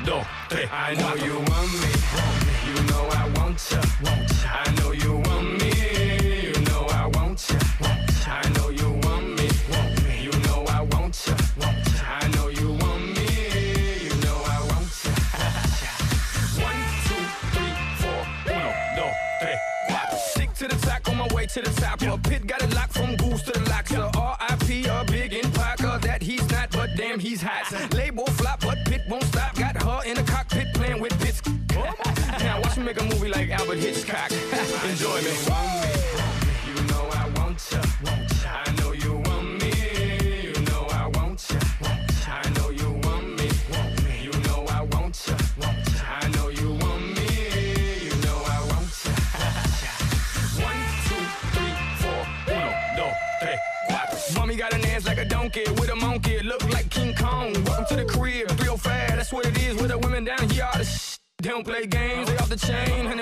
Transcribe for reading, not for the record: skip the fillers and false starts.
dos, tres. I know you want me. You know I want ya. I know you want me. You know I want ya. I know you want me. You know I want ya. I know you want me. You know I want ya. 1, 2, 3, 4. Uno, dos, tres, cuatro. Stick to the track on my way to the top. A pit got it locked from goose to the locker. R.I.P. a big in Parker that he's not, but damn he's hot. Label flop, but Pit won't stop. Got her in the cockpit playing with bits. Now watch me make a movie like Albert Hitchcock. Enjoy me. You know I want ya. I know you want me. You know I want ya. I know you want me. You know I want ya. I know you want me. You know I want ya. 1, 2, 3, 4. Uno, dos, tres, cuatro. Mommy got an ass like a donkey with a monkey. Look like King Kong. Welcome to the crib. 305. That's what it is with the women down here. They don't play games. They off the chain.